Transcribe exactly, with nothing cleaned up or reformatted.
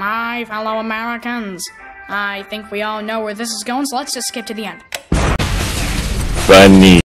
My fellow Americans, I think we all know where this is going, so let's just skip to the end. Funny.